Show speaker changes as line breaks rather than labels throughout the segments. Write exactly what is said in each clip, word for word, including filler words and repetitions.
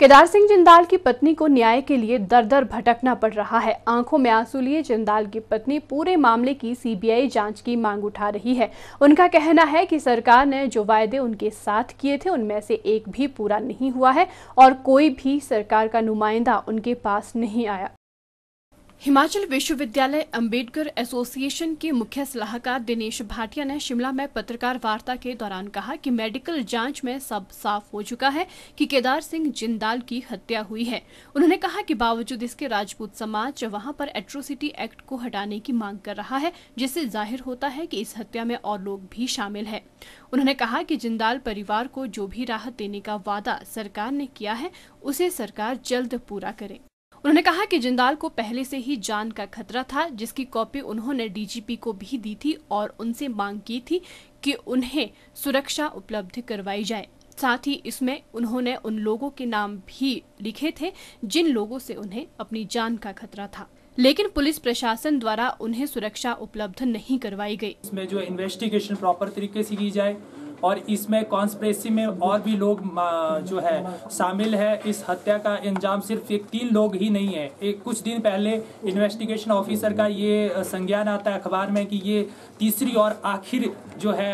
केदार सिंह जिंदाल की पत्नी को न्याय के लिए दर दर भटकना पड़ रहा है। आंखों में आंसू लिए जिंदाल की पत्नी पूरे मामले की सीबीआई जांच की मांग उठा रही है। उनका कहना है कि सरकार ने जो वायदे उनके साथ किए थे उनमें से एक भी पूरा नहीं हुआ है और कोई भी सरकार का नुमाइंदा उनके पास नहीं आया। हिमाचल विश्वविद्यालय अंबेडकर एसोसिएशन के मुख्य सलाहकार दिनेश भाटिया ने शिमला में पत्रकार वार्ता के दौरान कहा कि मेडिकल जांच में सब साफ हो चुका है कि केदार सिंह जिंदाल की हत्या हुई है। उन्होंने कहा कि बावजूद इसके राजपूत समाज वहां पर एट्रोसिटी एक्ट को हटाने की मांग कर रहा है, जिससे जाहिर होता है कि इस हत्या में और लोग भी शामिल है। उन्होंने कहा कि जिंदाल परिवार को जो भी राहत देने का वादा सरकार ने किया है उसे सरकार जल्द पूरा करे। उन्होंने कहा कि जिंदाल को पहले से ही जान का खतरा था, जिसकी कॉपी उन्होंने डीजीपी को भी दी थी और उनसे मांग की थी कि उन्हें सुरक्षा उपलब्ध करवाई जाए। साथ ही इसमें उन्होंने उन लोगों के नाम भी लिखे थे जिन लोगों से उन्हें अपनी जान का खतरा था, लेकिन पुलिस प्रशासन द्वारा उन्हें सुरक्षा उपलब्ध नहीं करवाई गई।
इसमें जो इन्वेस्टिगेशन प्रॉपर तरीके से की जाए और इसमें कॉन्स्पिरेसी में और भी लोग जो है शामिल है। इस हत्या का अंजाम सिर्फ एक तीन लोग ही नहीं है। एक कुछ दिन पहले इन्वेस्टिगेशन ऑफिसर का ये संज्ञान आता है अखबार में कि ये तीसरी और आखिर जो है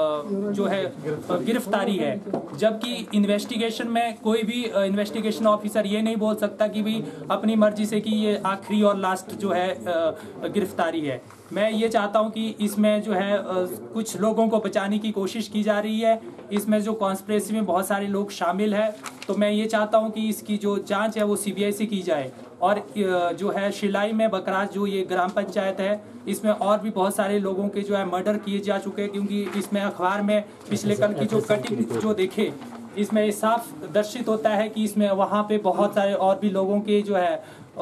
जो है गिरफ्तारी है, जबकि इन्वेस्टिगेशन में कोई भी इन्वेस्टिगेशन ऑफिसर ये नहीं बोल सकता कि भाई अपनी मर्जी से कि ये आखिरी और लास्ट जो है गिरफ्तारी है। मैं ये चाहता हूं कि इसमें जो है कुछ लोगों को बचाने की कोशिश की जा रही है। इसमें जो कॉन्स्पिरेसी में बहुत सारे लोग शामिल हैं, तो मैं ये चाहता हूं कि इसकी जो जांच है वो सीबीआई से की जाए। और जो है शिलाई में बकराज जो ये ग्राम पंचायत है, इसमें और भी बहुत सारे लोगों के जो है मर्डर किए जा चुके हैं, क्योंकि इसमें अखबार में पिछले कल की जो कटिंग जो देखे इसमें साफ दर्शित होता है कि इसमें वहाँ पे बहुत सारे और भी लोगों के जो है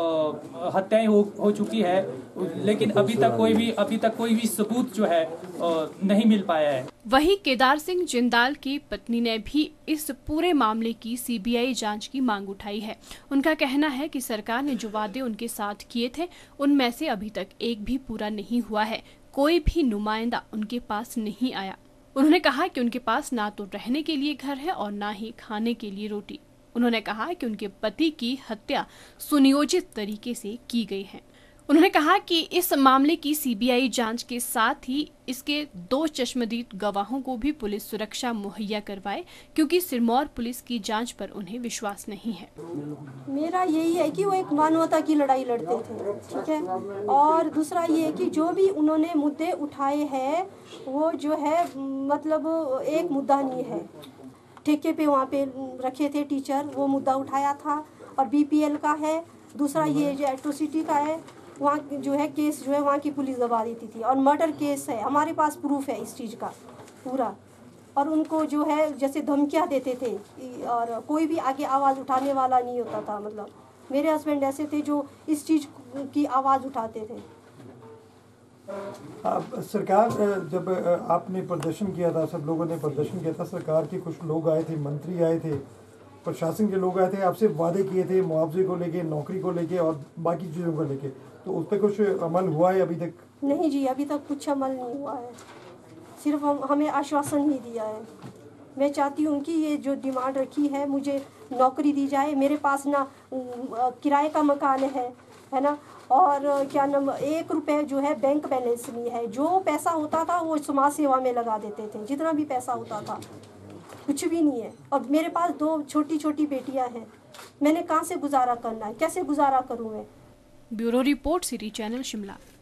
हत्याएं हो, हो चुकी है, लेकिन अभी तक कोई भी अभी तक कोई भी सबूत जो है नहीं मिल पाया है।
वहीं केदार सिंह जिंदाल की पत्नी ने भी इस पूरे मामले की सीबीआई जांच की मांग उठाई है। उनका कहना है कि सरकार ने जो वादे उनके साथ किए थे उनमें से अभी तक एक भी पूरा नहीं हुआ है, कोई भी नुमाइंदा उनके पास नहीं आया। उन्होंने कहा कि उनके पास ना तो रहने के लिए घर है और ना ही खाने के लिए रोटी। उन्होंने कहा कि उनके पति की हत्या सुनियोजित तरीके से की गई है। उन्होंने कहा कि इस मामले की सीबीआई जांच के साथ ही इसके दो चश्मदीद गवाहों को भी पुलिस सुरक्षा मुहैया करवाए, क्योंकि सिरमौर पुलिस की जांच पर उन्हें विश्वास नहीं है।
मेरा यही है कि वो एक मानवता की लड़ाई लड़ते थे, ठीक है। और दूसरा ये है कि जो भी उन्होंने मुद्दे उठाए हैं वो जो है मतलब एक मुद्दा नहीं है। ठेके पे वहाँ पे रखे थे टीचर, वो मुद्दा उठाया था, और बीपीएल का है। दूसरा ये जो एट्रोसिटी का है, वहाँ जो है केस जो है वहाँ की पुलिस दबा देती थी। और मर्डर केस है, हमारे पास प्रूफ है इस चीज़ का पूरा। और उनको जो है जैसे धमकियाँ देते थे और कोई भी आगे आवाज़ उठाने वाला नहीं होता था। मतलब मेरे हस्बैंड ऐसे थे जो इस चीज़ की आवाज़ उठाते थे।
आप सरकार जब आपने प्रदर्शन किया था, सब लोगों ने प्रदर्शन किया था, सरकार के कुछ लोग आए थे, मंत्री आए थे, प्रशासन के लोग आए थे, आपसे वादे किए थे मुआवजे को लेके, नौकरी को लेके और बाकी चीज़ों को लेके, तो उस पर कुछ अमल हुआ है अभी तक?
नहीं जी, अभी तक कुछ अमल नहीं हुआ है, सिर्फ हम, हमें आश्वासन ही दिया है। मैं चाहती हूँ कि ये जो डिमांड रखी है, मुझे नौकरी दी जाए। मेरे पास ना किराए का मकान है है ना, और क्या नाम एक रुपए जो है बैंक बैलेंस नहीं है। जो पैसा होता था वो समाज सेवा में लगा देते थे, जितना भी पैसा होता था कुछ भी नहीं है। और मेरे पास दो छोटी छोटी बेटियां हैं, मैंने कहाँ से गुजारा करना है, कैसे गुजारा करूँ मैं?
Bureau report, city channel Shimla.